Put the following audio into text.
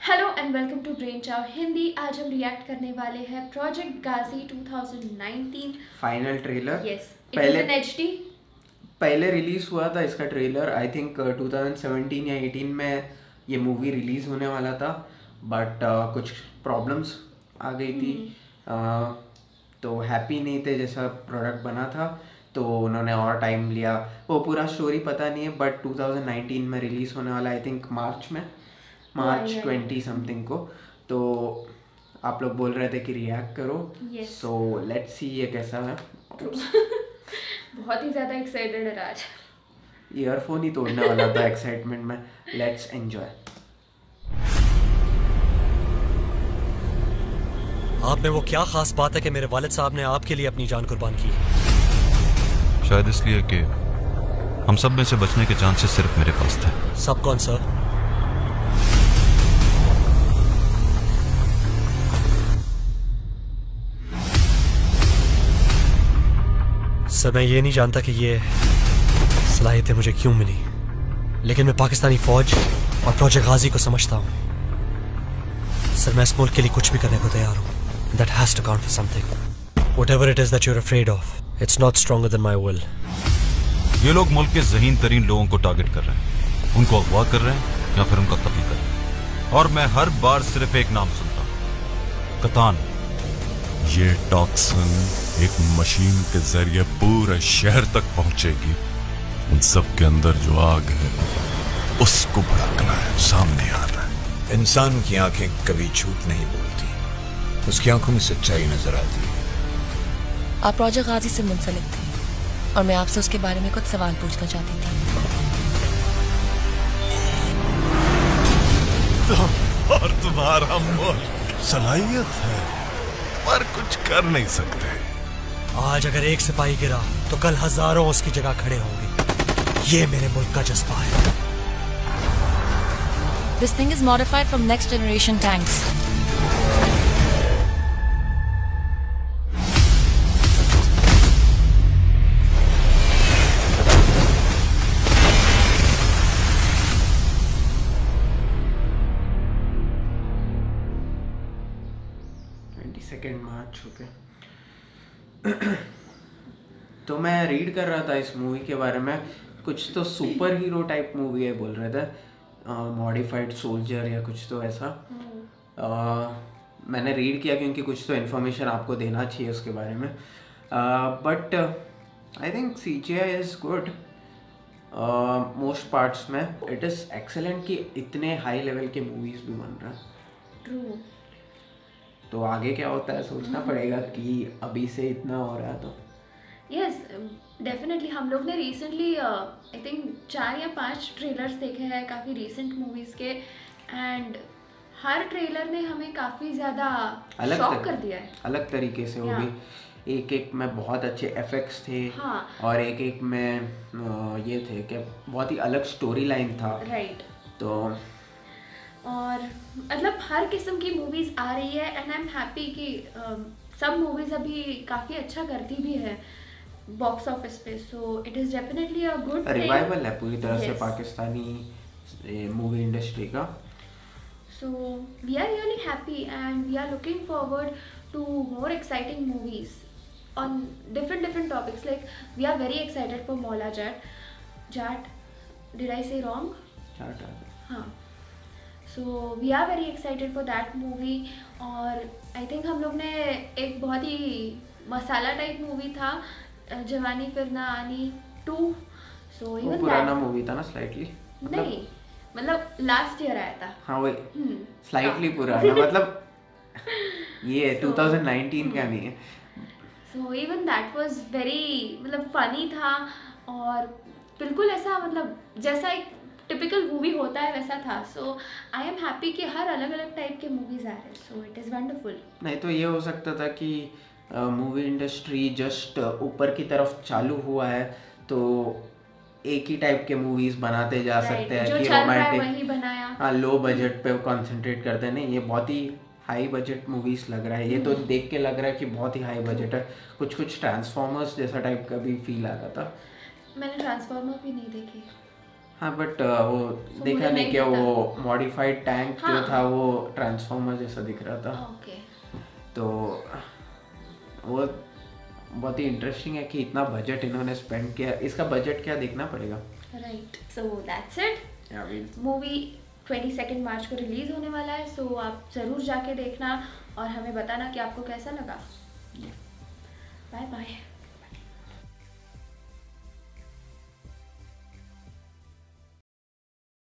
Hello and welcome to ब्रेनchow हिंदी। आज हम रिएक्ट करने वाले हैं project Ghazi 2019 final trailer. Yes, पहले एचडी पहले रिलीज हुआ था इसका ट्रेलर। आई थिंक 2017 या 18 में ये मूवी रिलीज होने वाला था, बट कुछ प्रॉब्लम्स आ गई थी। तो हैप्पी नहीं थे जैसा प्रोडक्ट बना था, तो उन्होंने और टाइम लिया। वो पूरा स्टोरी पता नहीं है, बट 2019 में रिलीज होने वाला, आई थिंक मार्च 20 समथिंग को। तो आप लोग बोल रहे थे कि रिएक्ट करो, सो लेट्स सी ये कैसा है। बहुत ही ज़्यादा एक्साइटेड है राज। ईयरफोन ही तोड़ने वाला था एक्साइटमेंट में। Let's enjoy. आप में वो क्या खास बात है कि मेरे वालिद साहब ने आपके लिए अपनी जान कुर्बान की? शायद इसलिए कि हम सब में से बचने के चांसेस सिर्फ मेरे पास थे। सब कौन सर? सर मैं ये नहीं जानता कि ये सलाहियतें मुझे क्यों मिली, लेकिन मैं पाकिस्तानी फौज और प्रोजेक्ट गाजी को समझता हूँ। सर मैं इस मुल्क के लिए कुछ भी करने को तैयार हूँ। That has to count for something. Whatever it is that you're afraid of, it's not stronger than my will. ये लोग मुल्क के ज़हीन तरीन लोगों को टारगेट कर रहे हैं, उनको अगवा कर रहे हैं या फिर उनका कत्ल कर रहे हैं। और मैं हर बार सिर्फ एक नाम सुनता हूँ, कतान। ये टॉक्सिन एक मशीन के जरिए पूरे शहर तक पहुंचेगी। उन सब के अंदर जो आग है उसको भड़कना है, सामने आना है। इंसान की आंखें कभी झूठ नहीं बोलती, उसकी आंखों में सच्चाई नजर आती है। आप प्रोजेक्ट गाजी से मुंसलिक थे और मैं आपसे उसके बारे में कुछ सवाल पूछना चाहती थी। तो और तुम्हारा मुल्क सलाहियत है पर कुछ कर नहीं सकते। आज अगर एक सिपाही गिरा तो कल हजारों उसकी जगह खड़े होंगे। ये मेरे मुल्क का जज्बा है। This thing is modified from next generation tanks. March okay. तो मैं रीड कर रहा था इस मूवी के बारे में, कुछ तो सुपर हीरो टाइप मूवी है बोल रहे थे, मॉडिफाइड सोल्जर या कुछ तो ऐसा। मैंने रीड किया क्योंकि कुछ तो इन्फॉर्मेशन आपको देना चाहिए उसके बारे में। But I think CGI is good most parts में। इट इज़ एक्सेलेंट कि इतने हाई लेवल के मूवीज़ भी बन रहे हैं। ट्रू। तो आगे क्या होता है सोचना पड़ेगा कि अभी से इतना हो रहा है तो। Yes definitely. हम लोग ने रिसेंटली आई थिंक 4 या 5 ट्रेलर्स देखे हैं काफ़ी रीसेंट मूवीज़ के, एंड हर ट्रेलर ने हमें काफ़ी ज़्यादा शॉक कर दिया है अलग तरीके से। वो भी एक में बहुत अच्छे इफेक्ट्स थे। हाँ। और एक में ये थे कि बहुत ही अलग स्टोरी लाइन था। राइट। तो और मतलब हर किस्म की मूवीज़ आ रही है, एंड आई एम हैप्पी कि सब मूवीज़ अभी काफ़ी अच्छा करती भी है बॉक्स ऑफिस पे। So it is definitely a good revival है पूरी तरह से पाकिस्तानी मूवी इंडस्ट्री का। So we are really happy and we are looking forward to more exciting movies on different topics. Like we are very excited for Maula Jat. Did I say wrong? Jat. हाँ। So we are very excited for that movie. और I think हम लोग ने एक बहुत ही मसाला type movie था जवानी फिर ना आनी 2। So even पुराना मूवी था ना स्लाइटली? नहीं, मतलब लास्ट ईयर आया था। हाँ वही स्लाइटली पुराना मतलब ये 2019 का नहीं है। So even that was very मतलब फनी था, और बिल्कुल ऐसा मतलब जैसा एक टिपिकल मूवी होता है वैसा था। सो आई एम हैप्पी कि हर अलग अलग टाइप के मूवीज आ रहे हैं। So it is wonderful. नहीं तो ये हो सकता था कि मूवी इंडस्ट्री जस्ट ऊपर की तरफ चालू हुआ है तो एक ही टाइप के मूवीज बनाते जा सकते हैं कि रोमांटिक, हाँ, लो बजट पे कंसंट्रेट करते हैं। नहीं, ये बहुत ही हाई बजट मूवीज लग रहा है। ये तो देख के लग रहा है कि बहुत ही हाई बजट है। कुछ ट्रांसफॉर्मर्स जैसा टाइप का भी फील आ रहा था। मैंने ट्रांसफॉर्मर भी नहीं देखी। हाँ बट वो देखा मुझे नहीं नहीं क्या, पता। वो मॉडिफाइड टैंक जो हाँ। था वो ट्रांसफॉर्मर जैसा दिख रहा था। ओके। तो वो बहुत ही इंटरेस्टिंग है कि इतना बजट इन्होंने स्पेंड किया, इसका बजट क्या देखना पड़ेगा। Right, so that's it. Movie 22 March को रिलीज होने वाला है, सो आप ज़रूर जाके देखना और हमें बताना कि आपको कैसा लगा। Bye bye.